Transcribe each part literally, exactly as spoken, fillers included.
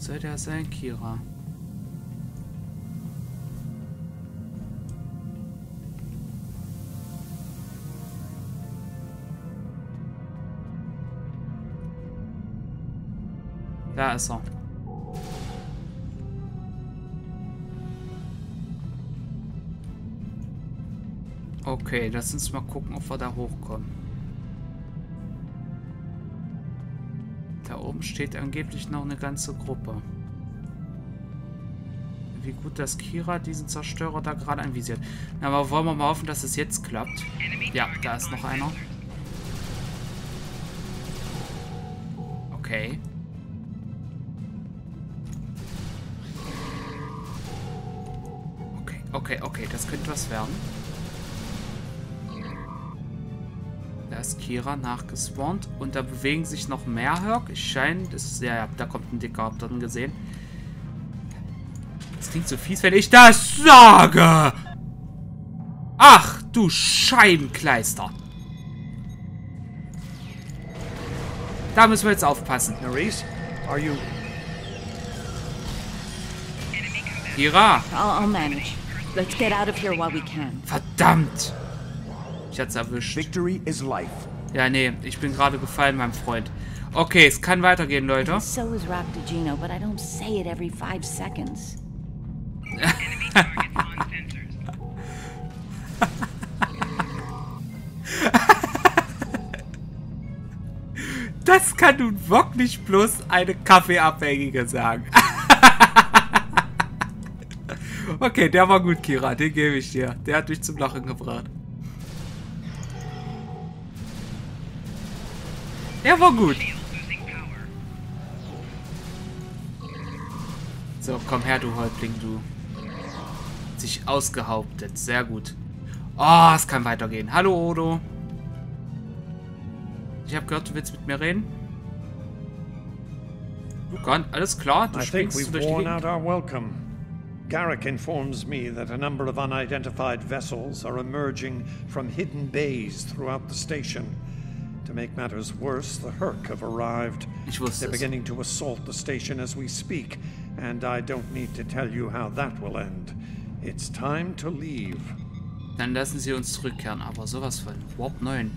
soll der sein, Kira? Da ist er. Okay, lass uns mal gucken, ob wir da hochkommen. Da oben steht angeblich noch eine ganze Gruppe. Wie gut, dass Kira diesen Zerstörer da gerade anvisiert. Na, aber wollen wir mal hoffen, dass es jetzt klappt. Ja, da ist noch einer. Okay. Okay, okay, okay, das könnte was werden. Da ist Kira nachgespawnt und da bewegen sich noch mehr Herc. Ich scheine, das ist, ja, ja, da kommt ein dicker, habt ihr den gesehen. Das klingt so fies, wenn ich das sage. Ach, du Scheibenkleister. Da müssen wir jetzt aufpassen. Nerys, are you... Kira. I'll, I'll manage. Let's get out of here while we can. Verdammt. Ich hat's erwischt. Victory is life. Ja, nee, ich bin gerade gefallen, mein Freund. Okay, es kann weitergehen, Leute. So is Raktajino, but I don't say it every five seconds. Das kann nun wirklich bloß eine Kaffeeabhängige sagen. Okay, der war gut, Kira. Den gebe ich dir. Der hat dich zum Lachen gebracht. Der war gut. So, komm her, du Häuptling, du. Sich ausgehauptet. Sehr gut. Oh, es kann weitergehen. Hallo, Odo. Ich habe gehört, du willst mit mir reden. Du kannst, alles klar, du I think springst we've durch die worn Gegend. out our welcome. Garrick informs me that a number of unidentified vessels are emerging from hidden bays throughout the station. To make matters worse, the Herc have arrived. Ich wusste They're es. beginning to assault the station as we speak, and I don't need to tell you how that will end. It's time to leave. Dann lassen sie uns zurückkehren, aber sowas von. Warp neun.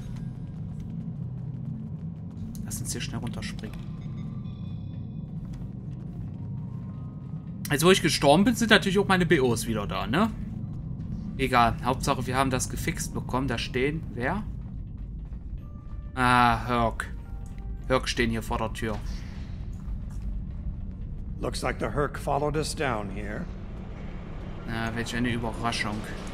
Lass uns hier schnell runterspringen. Als wo ich gestorben bin, sind natürlich auch meine B Os wieder da, ne? Egal. Hauptsache, wir haben das gefixt bekommen. Da stehen, wer? Ah, Herc. Herc stehen hier vor der Tür. Looks like the Herc followed us down here. Na, welch eine Überraschung.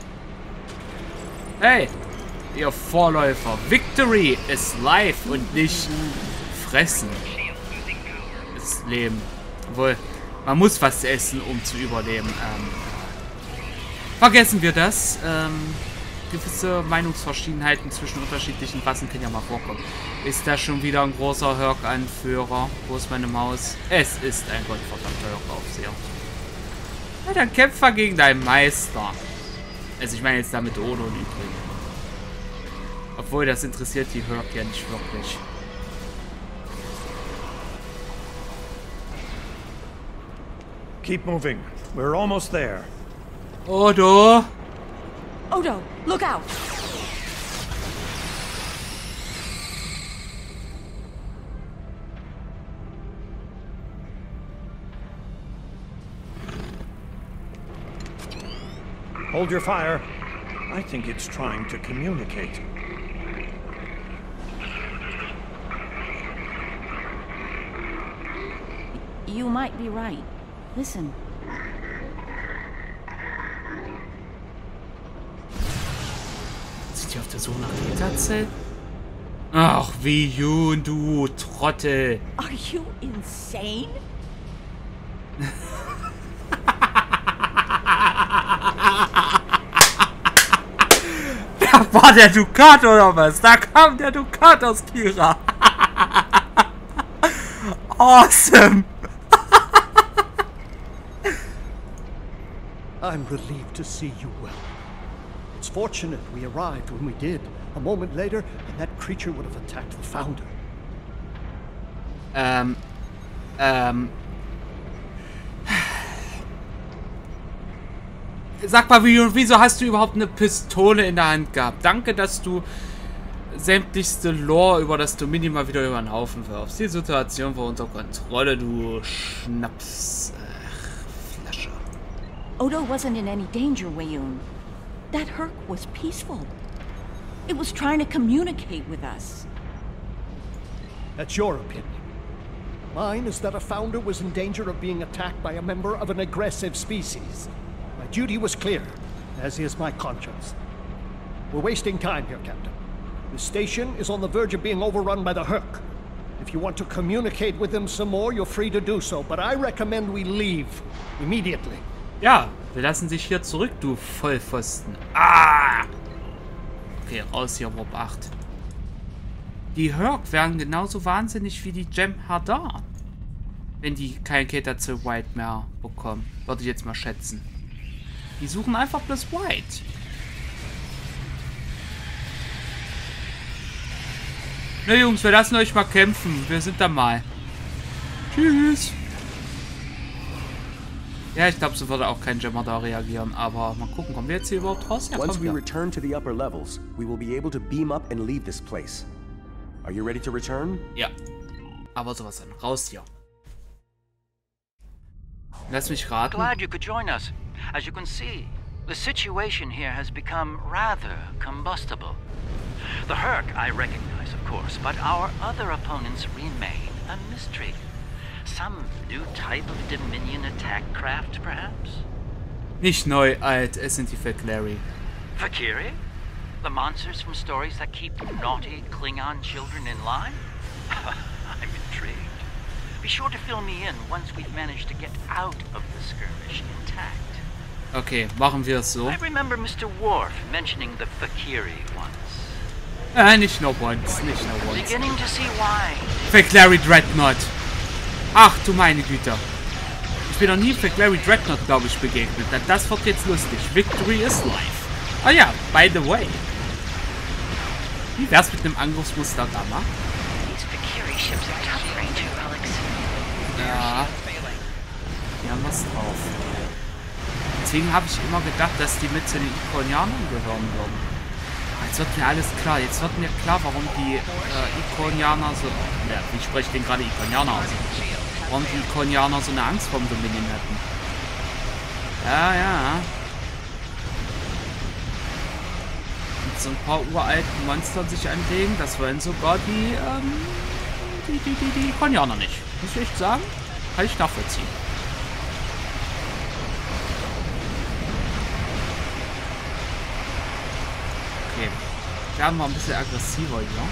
Hey, ihr Vorläufer. Victory ist live und nicht fressen. Ist Leben. Obwohl, man muss was essen, um zu überleben. Ähm, vergessen wir das. Ähm, gewisse Meinungsverschiedenheiten zwischen unterschiedlichen Rassen können ja mal vorkommen. Ist da schon wieder ein großer Herc-Anführer? Wo ist meine Maus? Es ist ein gottverdammter Herc-Aufseher. Ja, dann Kämpfer gegen deinen Meister. Also ich meine jetzt damit Odo und übrigens. Obwohl, das interessiert die Herc ja nicht wirklich. Keep moving. We're almost there. Odo! Odo, look out! Hold your fire. I think it's trying to communicate. You might be right. Listen. Sieht die auf der Suche nach Metazel? Ach, wie Jun, du Trottel. Are you insane? Da war der Dukat oder was? Da kam der Dukat aus Kira. Awesome. I'm relieved to see you well. It's fortunate we arrived when we did. A moment later, and that creature would have attacked the Founder. Ähm, ähm, Sag mal, wieso hast du überhaupt eine Pistole in der Hand gehabt? Danke, dass du sämtlichste Lore über das Dominion mal wieder über den Haufen wirfst. Die Situation war unter Kontrolle, du Schnaps... Äh, Flasche. Odo wasn't in any danger, Weyoun. That Herc was peaceful. It was trying to communicate with us. That's your opinion. Mine is that a founder was in danger of being attacked by a member of an aggressive species. My duty was clear, as is my conscience. We're wasting time here, Captain. The station is on the verge of being overrun by the Herc. If you want to communicate with them some more, you're free to do so, but I recommend we leave immediately. Ja, wir lassen sich hier zurück, du Vollpfosten. Ah! Okay, raus hier, Warp acht. Die Herc wären genauso wahnsinnig wie die Jem'Hadar. Wenn die kein Cater zu White mehr bekommen. Würde ich jetzt mal schätzen. Die suchen einfach bloß White. Ne Jungs, wir lassen euch mal kämpfen. Wir sind da mal. Tschüss. Ja, ich glaube, so würde auch kein Jem'Hadar reagieren. Aber mal gucken, kommen wir jetzt hier überhaupt raus? Ja, Once we wir. return to the upper levels, we will be able to beam up and leave this place. Are you ready to return? Ja. Aber sowas dann. Raus hier. Lass mich raten. Glad you could join us. As you can see, the situation here has become rather combustible. The Herc I recognize, of course, but our other opponents remain a mystery. Some new type of Dominion attack craft, perhaps? Nicht neu, alt. Es sind die Fakleri. Fakiri? The monsters from stories that keep naughty Klingon children in line? I'm intrigued. Be sure to fill me in once we've managed to get out of the skirmish intact. Okay, machen wir es so. I remember Mister Worf mentioning the Fakiri once. Äh, nicht nur once, nicht nur once. Beginning to see why. Fakleri Dreadnought. Ach du meine Güte. Ich bin noch nie Fakleri Dreadnought, glaube ich, begegnet. Das wird jetzt lustig. Victory is life. Ah ja, by the way. Wie wär's mit einem Angriffsmuster Gamma? Ja. Die haben was drauf. Deswegen habe ich immer gedacht, dass die mit zu den Ikonianern gehören würden. Jetzt wird mir alles klar. Jetzt wird mir klar, warum die äh, Ikonianer so... Ja, wie spreche ich denn gerade Ikonianer aus? Warum die Ikonianer so eine Angst vor dem Dominion hatten. Ja, ja. Mit so ein paar uralten Monstern sich anlegen, das wollen sogar die, ähm, die, die, die, die Ikonianer nicht. Muss ich echt sagen? Kann ich nachvollziehen. Okay. Werden wir ein bisschen aggressiver hier.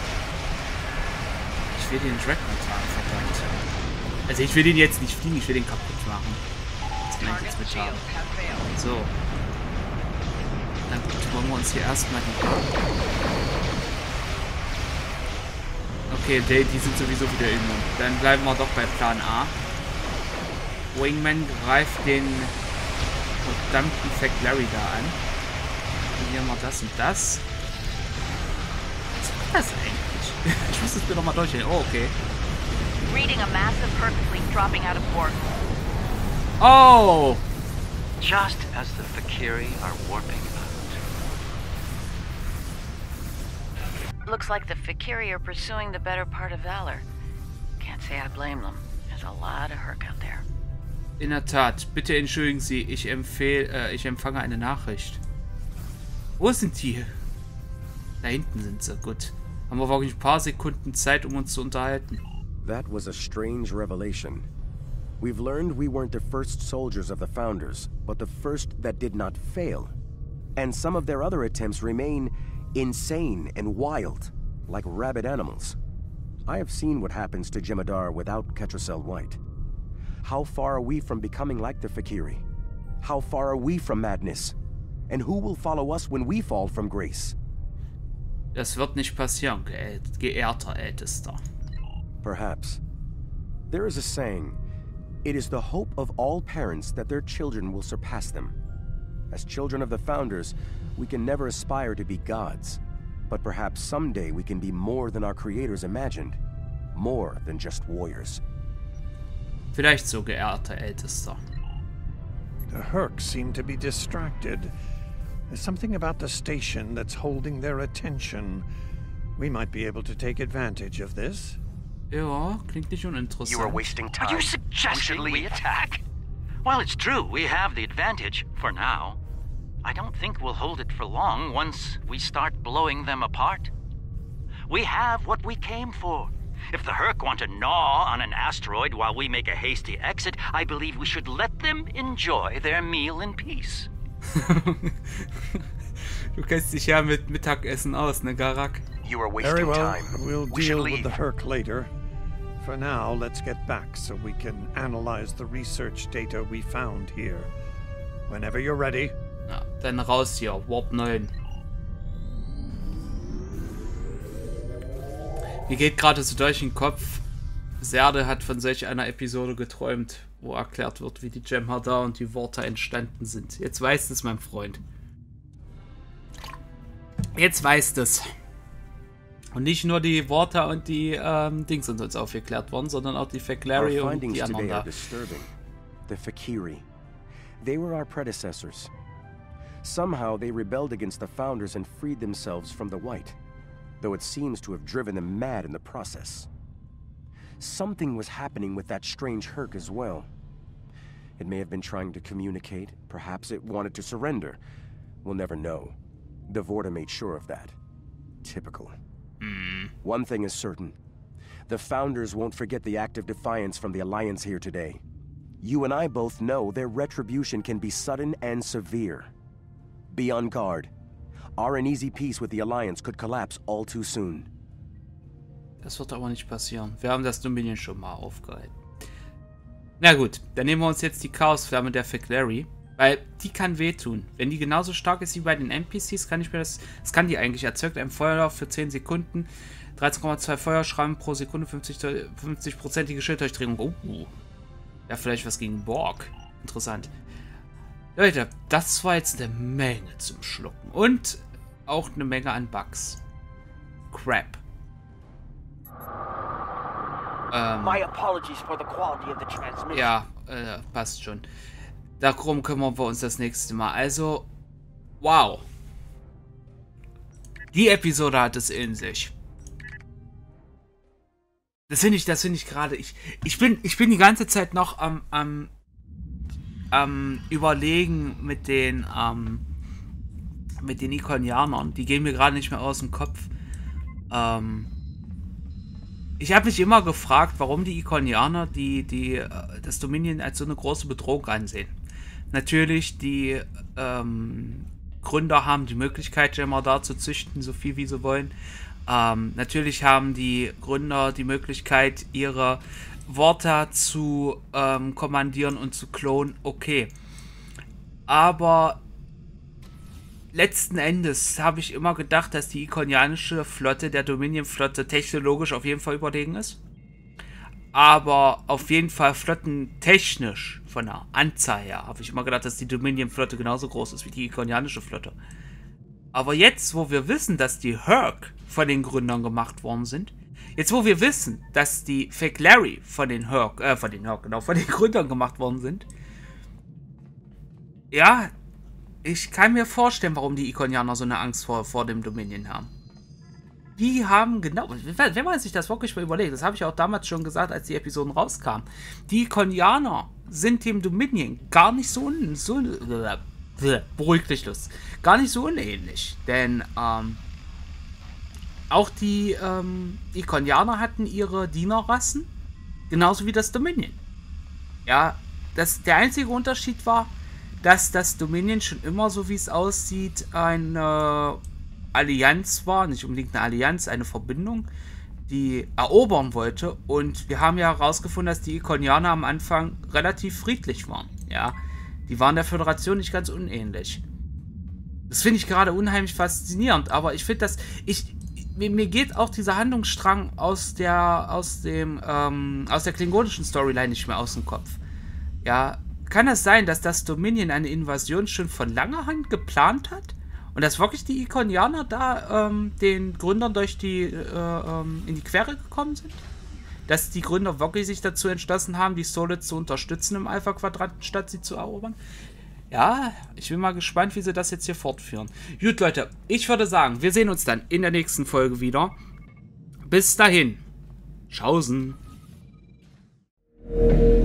Ich will den Dreadnought haben, verdammt. Also ich will den jetzt nicht fliegen, ich will den kaputt machen. Das kann ich jetzt mit haben. So. Dann wollen wir uns hier erstmal die... Okay, die, die sind sowieso wieder immun. Dann bleiben wir doch bei Plan A. Wingman greift den verdammten Fakleri da an. Hier haben wir das und das. Was ist das eigentlich? Ich muss es mir nochmal durchgehen. Oh, okay. Reading a massive Herc fleet dropping out of port. Oh! Just as the Fakiri are warping out. Looks like the Fakiri are pursuing the better part of Valor. Can't say I blame them. There's a lot of Herc out there. In der Tat. Bitte entschuldigen Sie, ich empfehle, äh, ich empfange eine Nachricht. Wo sind die? Da hinten sind sie. Gut. Haben wir wirklich ein paar Sekunden Zeit, um uns zu unterhalten. That was a strange revelation. We've learned we weren't the first soldiers of the Founders, but the first that did not fail. And some of their other attempts remain insane and wild, like rabid animals. I have seen what happens to Jem'Hadar without Ketracel White. How far are we from becoming like the Fakiri? How far are we from madness? And who will follow us when we fall from grace? Das wird nicht passieren, ge geehrter Ältester. Perhaps. There is a saying, it is the hope of all parents that their children will surpass them. As children of the Founders, we can never aspire to be gods, but perhaps someday we can be more than our creators imagined, more than just warriors. Vielleicht so, geehrter Ältester. The Hurk seem to be distracted. There's something about the station that's holding their attention. We might be able to take advantage of this. Ja, klingt nicht uninteressant. You are wasting time. Are you suggesting we, we attack? While it's true, we have the advantage, for now. I don't think we'll hold it for long once we start blowing them apart. We have what we came for. If the Hurk want to gnaw on an asteroid while we make a hasty exit, I believe we should let them enjoy their meal in peace. Du kennst dich ja mit Mittagessen aus, ne, Garak? You are wasting Very well. time. We'll We deal should with leave. the Hurk later. For now, let's get back so we can analyze the research data we found here. Whenever you're ready. Ja, dann raus hier. Warp neun. Mir geht gerade so durch den Kopf. Serde hat von solch einer Episode geträumt, wo erklärt wird, wie die Jem'Hadar und die Worte entstanden sind. Jetzt weißt es, mein Freund. Jetzt weißt es. Und nicht nur die Worte und die ähm, Dings sind uns aufgeklärt worden, sondern auch die Feklari und die anderen da. The Fakiri. They were our predecessors. Somehow they rebelled against the Founders and freed themselves from the White, though it seems to have driven them mad in the process. Something was happening with that strange Hurk as well. It may have been trying to communicate, perhaps it wanted to surrender. We'll never know. The Vorta made sure of that. Typical. Mm. One thing is certain. The Founders won't forget the act of defiance from the Alliance here today. You and I both know their retribution can be sudden and severe. Be on guard. Our uneasy peace with the Alliance could collapse all too soon. Das wird aber nicht passieren. Wir haben das Dominion schon mal aufgehalten. Na gut, dann nehmen wir uns jetzt die Chaosflamme der Feklari. Weil die kann wehtun. Wenn die genauso stark ist wie bei den N P Cs, kann ich mir das... Das kann die eigentlich. Erzeugt einen Feuerlauf für zehn Sekunden. dreizehn Komma zwei Feuerschrammen pro Sekunde. fünfzig-prozentige Schilddurchdringung. Oh. Ja, vielleicht was gegen Borg. Interessant. Leute, das war jetzt eine Menge zum Schlucken. Und auch eine Menge an Bugs. Crap. Ähm, My apologies for the quality of the transmission. ja, äh, passt schon. Darum kümmern wir uns das nächste Mal. Also, wow. Die Episode hat es in sich. Das finde ich, das finde ich gerade. Ich, ich bin, ich bin die ganze Zeit noch am, am, am Überlegen mit den, ähm, mit den Ikonianern. Die gehen mir gerade nicht mehr aus dem Kopf. Ähm, ich habe mich immer gefragt, warum die Ikonianer die, die, das Dominion als so eine große Bedrohung ansehen. Natürlich, die ähm, Gründer haben die Möglichkeit, Jem'Hadar zu züchten, so viel wie sie wollen. Ähm, natürlich haben die Gründer die Möglichkeit, ihre Vorta zu ähm, kommandieren und zu klonen. Okay. Aber letzten Endes habe ich immer gedacht, dass die ikonianische Flotte der Dominion-Flotte technologisch auf jeden Fall überlegen ist. Aber auf jeden Fall flottentechnisch, von der Anzahl her, habe ich immer gedacht, dass die Dominion-Flotte genauso groß ist wie die ikonianische Flotte. Aber jetzt, wo wir wissen, dass die Hurk von den Gründern gemacht worden sind, jetzt, wo wir wissen, dass die Feklari von den Hurk, äh, von den Hurk, genau, von den Gründern gemacht worden sind, ja, ich kann mir vorstellen, warum die Ikonianer so eine Angst vor, vor dem Dominion haben. Die haben genau, wenn man sich das wirklich mal überlegt, das habe ich auch damals schon gesagt, als die Episoden rauskamen, die Ikonianer sind dem Dominion gar nicht so, so beruhigt dich Lust, gar nicht so unähnlich, denn ähm, auch die ähm, Ikonianer hatten ihre Dienerrassen, genauso wie das Dominion. Ja, das, der einzige Unterschied war, dass das Dominion schon immer, so wie es aussieht, eine Allianz war, nicht unbedingt eine Allianz, eine Verbindung, die erobern wollte. Und wir haben ja herausgefunden, dass die Ikonianer am Anfang relativ friedlich waren. Ja, die waren der Föderation nicht ganz unähnlich. Das finde ich gerade unheimlich faszinierend, aber ich finde das, ich, mir, mir geht auch dieser Handlungsstrang aus der, aus dem, ähm, aus der klingonischen Storyline nicht mehr aus dem Kopf. Ja, kann es sein, dass das Dominion eine Invasion schon von langer Hand geplant hat? Und dass wirklich die Ikonianer da ähm, den Gründern durch die, äh, ähm, in die Quere gekommen sind? Dass die Gründer wirklich sich dazu entschlossen haben, die Solid zu unterstützen im Alpha-Quadranten, statt sie zu erobern? Ja, ich bin mal gespannt, wie sie das jetzt hier fortführen. Gut, Leute, ich würde sagen, wir sehen uns dann in der nächsten Folge wieder. Bis dahin. Tschaußen.